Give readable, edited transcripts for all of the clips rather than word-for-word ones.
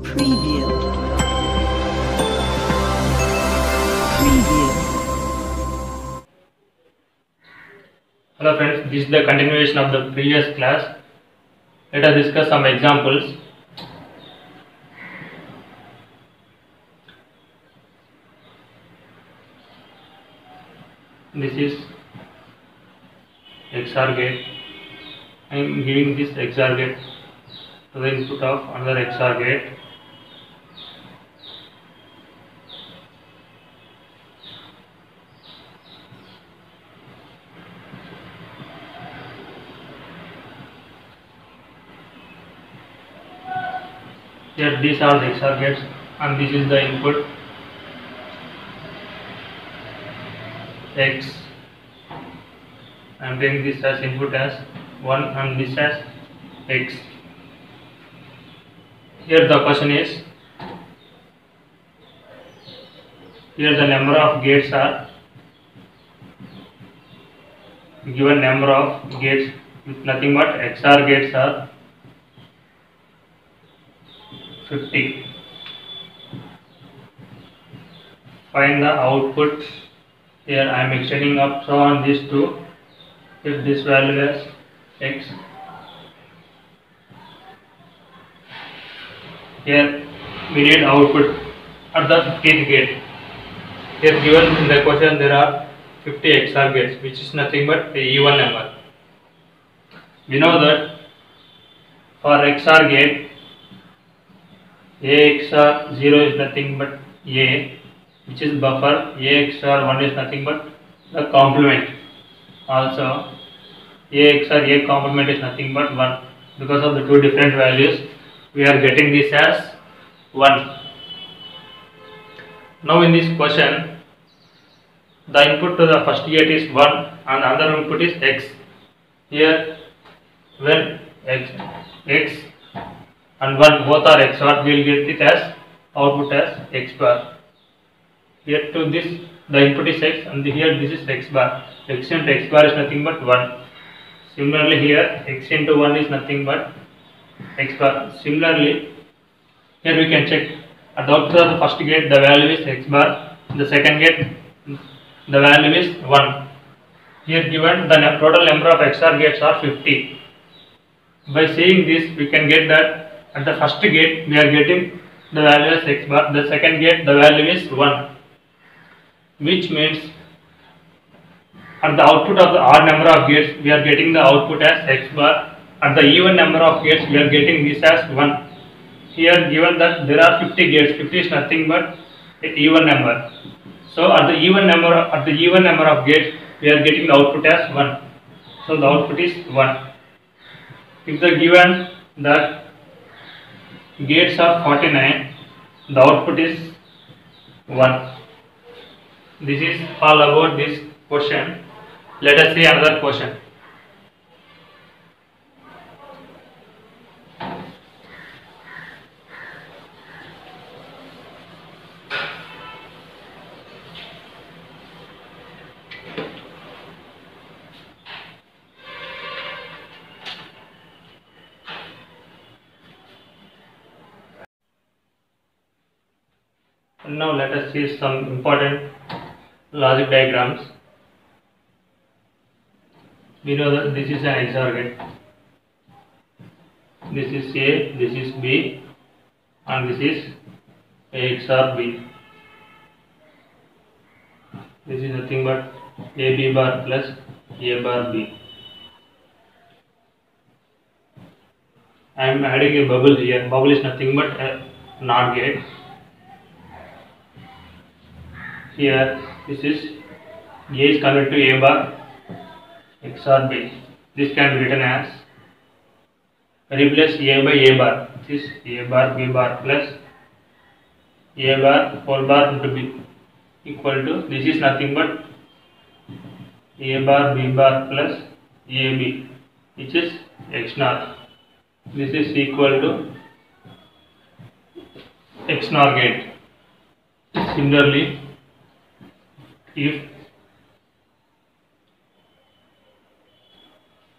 Preview. Preview. Hello friends, this is the continuation of the previous class. Let us discuss some examples. This is XOR gate. I am giving this XOR gate to the input of another XOR gate. Here these are the XOR gates and this is the input X. I am taking this as input as 1 and this as X. Here the question is, here the number of gates are given, number of gates with nothing but XOR gates are 50. Find the output. Here I am extending up so on this to, if this value is X. Here we need output at the 50th gate. Here given in the question there are 50 XOR gates, which is nothing but a even number. We know that for XOR gate, A XOR 0 is nothing but A, which is buffer. A XOR 1 is nothing but the complement. Also, A XOR A complement is nothing but 1. Because of the two different values, we are getting this as 1. Now in this question, the input to the first gate is 1 and the other input is X. Here, when X and 1 both are XOR, we will get it as output as X bar. Here to this, the input is X and here this is X bar. X into X bar is nothing but 1. Similarly here, X into 1 is nothing but X bar. Similarly, here we can check at the output of the first gate the value is X bar, the second gate the value is 1. Here given the total number of XOR gates are 50. By seeing this, we can get that at the first gate we are getting the value as X bar, the second gate the value is 1, which means at the output of the odd number of gates we are getting the output as X bar, at the even number of gates we are getting this as 1. Here given that there are 50 gates, 50 is nothing but an even number. So at the even number of gates we are getting the output as 1. So the output is 1. If the given that gates are 49, the output is 1. This is all about this question. Let us see another question. Now let us see some important logic diagrams. We know that this is an XOR gate. This is A, this is B, and this is A XOR B. This is nothing but AB bar plus A bar B. I am adding a bubble here. Bubble is nothing but a NOT gate. Here this is A is converted to A bar XOR B. This can be written as, replace A by A bar. This is A bar B bar plus A bar whole bar into B equal to, this is nothing but A bar B bar plus AB, which is X NOR. This is equal to X NOR gate. Similarly, if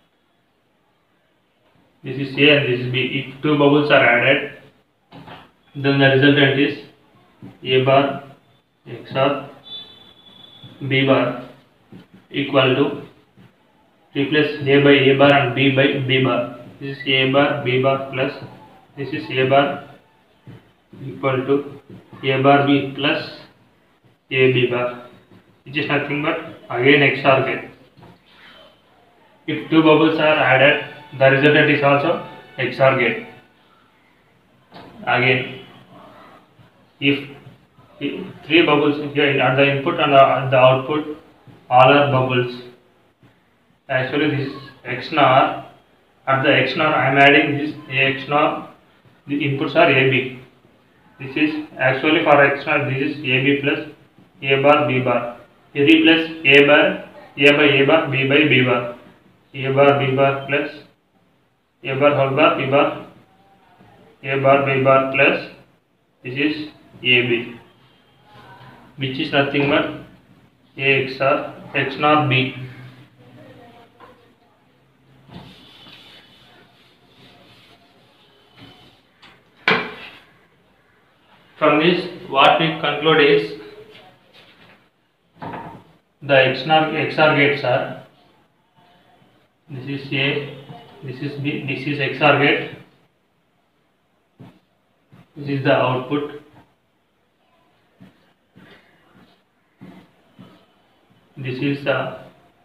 this is A and this is B, if two bubbles are added, then the resultant is A bar XOR B bar equal to replace A by A bar and B by B bar. This is A bar B bar plus this is A bar equal to A bar B plus A B bar, which is nothing but again XOR gate. If two bubbles are added, the resultant is also XOR gate. Again, if three bubbles here at the input and at the output all are bubbles, actually this is XNOR. At the XNOR I am adding this XNOR, the inputs are AB. This is actually for XNOR, this is AB plus A bar B bar. You replace A by A bar, B by B bar. A bar B bar plus A bar whole bar B bar, A bar B bar plus this is AB, which is nothing but A XNOR B. From this, what we conclude is the XOR gates are, this is A, this is B, this is XOR gate, this is the output, this is the,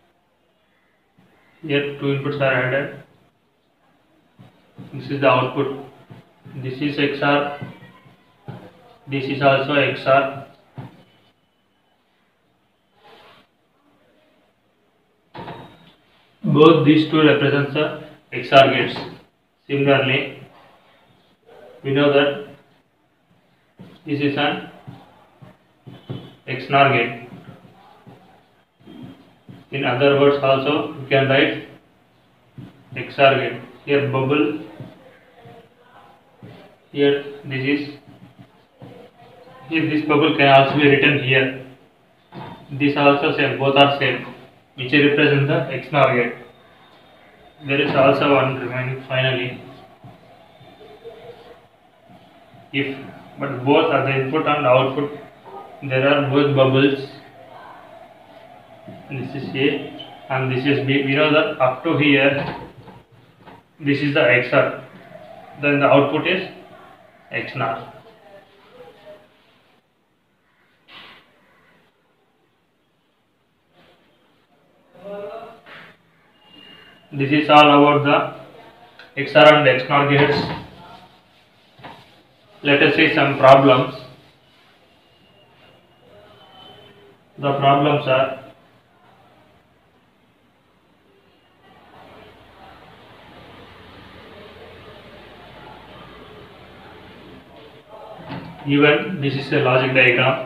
here two inputs are added, this is the output, this is XOR, this is also XOR. Both these two represent the XOR gates. Similarly, we know that this is an XNOR gate. In other words, also we can write XOR gate. Here bubble, here this is, here this bubble can also be written here. This also same, both are same, which represent the XNOR gate. There is also one remaining finally. If but both are the input and output, there are both bubbles. This is A and this is B. We know that up to here, this is the XOR. Then the output is XNOR. This is all about the XOR and XNOR gates. Let us see some problems. The problems are: given this is a logic diagram.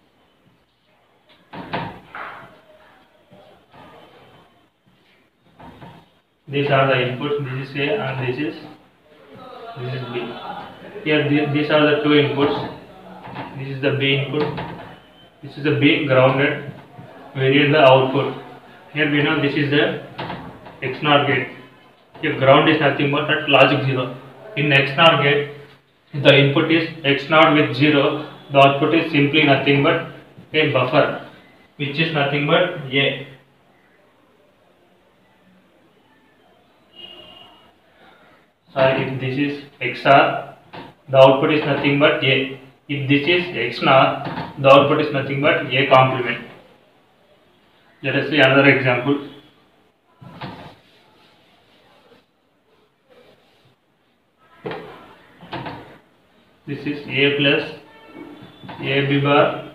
These are the inputs. This is A and this is B. Here these are the two inputs. This is the B input. This is the B grounded. We need the output. Here we know this is the XNOR gate. Here ground is nothing but at logic 0. In XNOR gate, the input is XNOR with 0. The output is simply nothing but a buffer, which is nothing but A. If this is XOR, the output is nothing but A. If this is XNOR, the output is nothing but A complement. Let us see another example. This is A plus AB bar,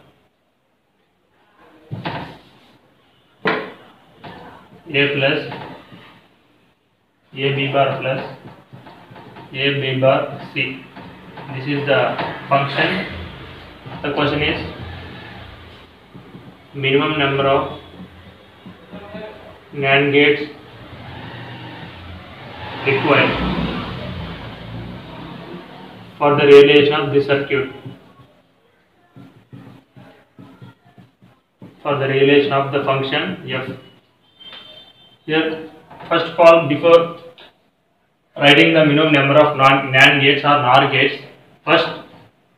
A plus AB bar plus AB bar C. This is the function. The question is minimum number of NAND gates required for the realization of this circuit. For the realization of the function f. Here, first of all, before writing the minimum number of NAND gates or NOR gates, first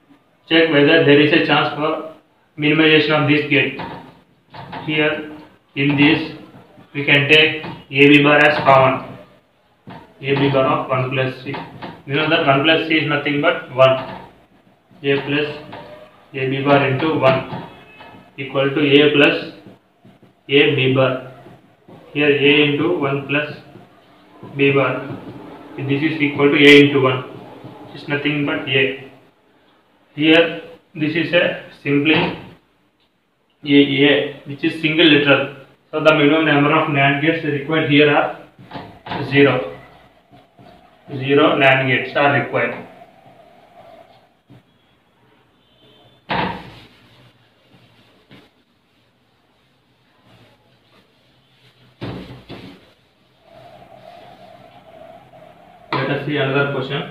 check whether there is a chance for minimization of this gate. Here in this we can take AB bar as common. AB bar of 1 plus C. We know that 1 plus C is nothing but 1. A plus AB bar into 1 equal to A plus AB bar. Here A into 1 plus B bar. This is equal to A into 1. This is nothing but A. Here this is a simply A which is single literal. So the minimum number of NAND gates required here are 0. 0 NAND gates are required. Let us see another question.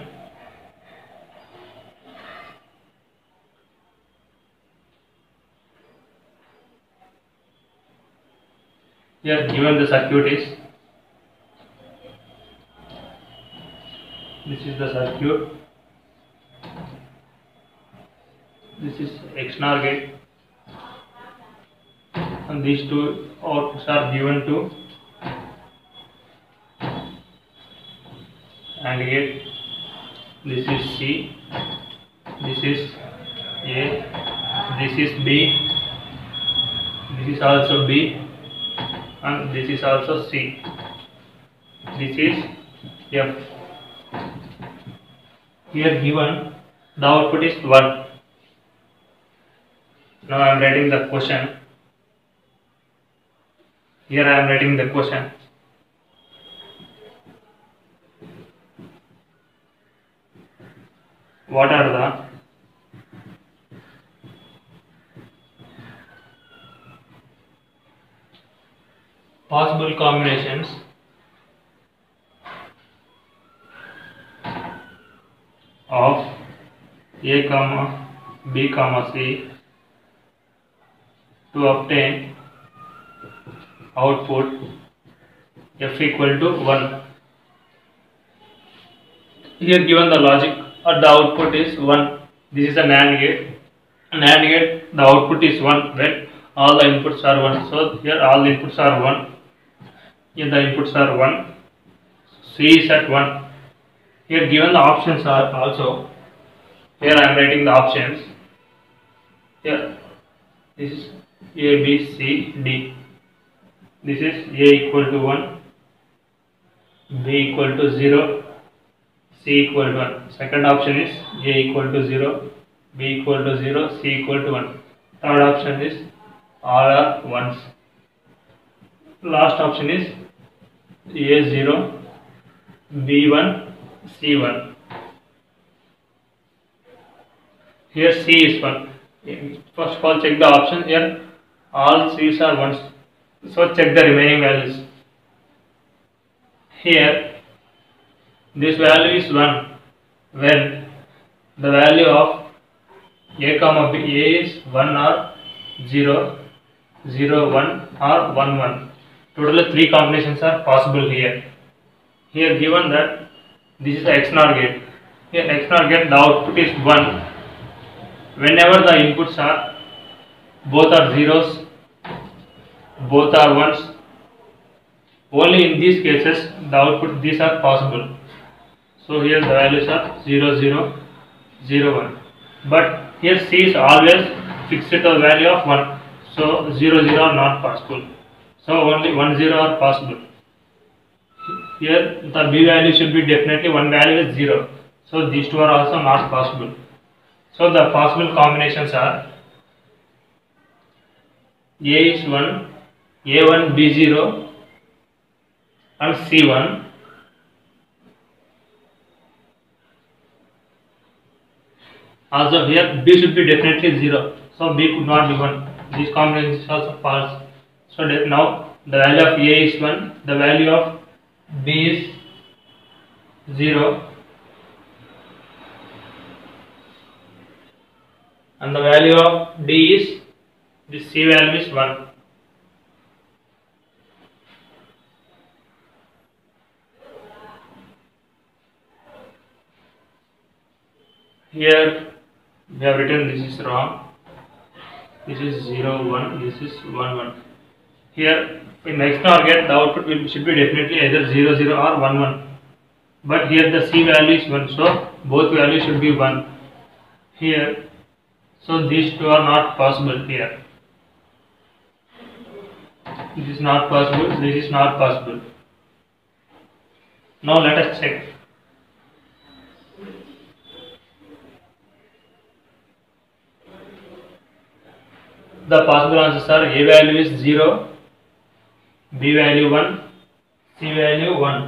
Here given the circuit is, this is the circuit, this is XNOR gate, and these two outputs are given to AND gate. This is C, this is A, this is B, this is also B, and this is also C. This is F. Here given the output is 1. Now I am writing the question. Here I am writing the question. What are the possible combinations of A comma B comma C to obtain output F equal to 1? Here given the logic the output is 1. This is a NAND gate. NAND gate, the output is 1 when all the inputs are 1. So here all the inputs are 1. Here the inputs are 1. C is at 1. Here given the options are also. Here I am writing the options. Here this is A, B, C, D. This is A equal to 1, B equal to 0, C equal to 1. Second option is A equal to 0, B equal to 0, C equal to 1. Third option is all are 1s. Last option is A0, B1, C1. Here C is 1. First of all check the option. Here all C's are 1s. So check the remaining values. Here this value is 1 when the value of A comma B, A is 1 or 0, 0, 1 or 1, 1. Totally 3 combinations are possible here. Here given that this is the XNOR gate. Here XNOR gate the output is 1 whenever the inputs are both are zeros, both are 1s. Only in these cases the output these are possible. So here the values are 0, 0, 0, 1. But here C is always fixed to the value of 1. So 0, 0 are not possible. So only 1, 0 are possible. Here the B value should be definitely one value is 0. So these two are also not possible. So the possible combinations are A is 1, A1, B0 and C1. Also here B should be definitely 0. So B could not be 1. This combination is also false. So now the value of A is 1, the value of B is 0 and the value of D is, this C value is 1. Here We have written this is wrong. This is 0 1, this is 1 1. Here in the XNOR gate the output should be definitely either 0 0 or 1 1, but here the C value is 1, so both values should be 1 here. So these two are not possible here. This is not possible, this is not possible. Now let us check. The possible answers are: A value is 0, B value 1, C value 1.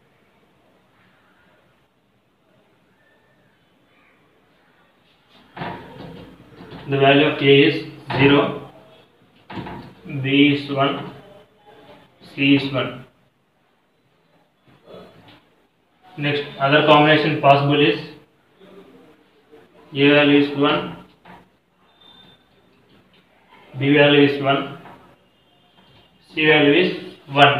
The value of A is 0, B is 1, C is 1. Next, other combination possible is A value is 1, B value is 1, C value is 1.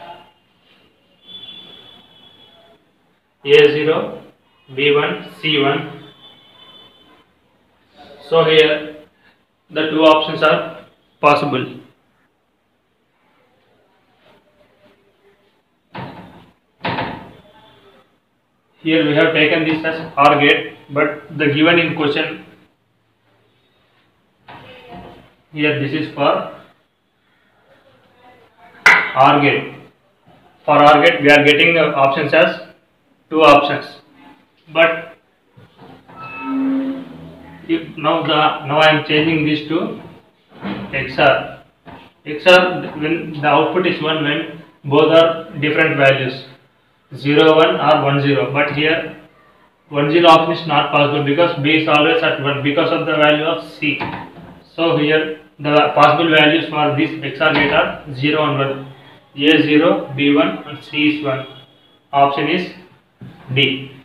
A0, B1, C1. So here the two options are possible. Here we have taken this as OR gate, but the given in question here, this is for OR gate. For OR gate we are getting the options as two options, but now I am changing this to XOR. XOR, when the output is 1 when both are different values, 0 1 or 1 0, but here 1 0 option is not possible because B is always at 1 because of the value of C. So here the possible values for this XOR gate are 0 and 1. A 0, B 1 and C is 1. Option is D.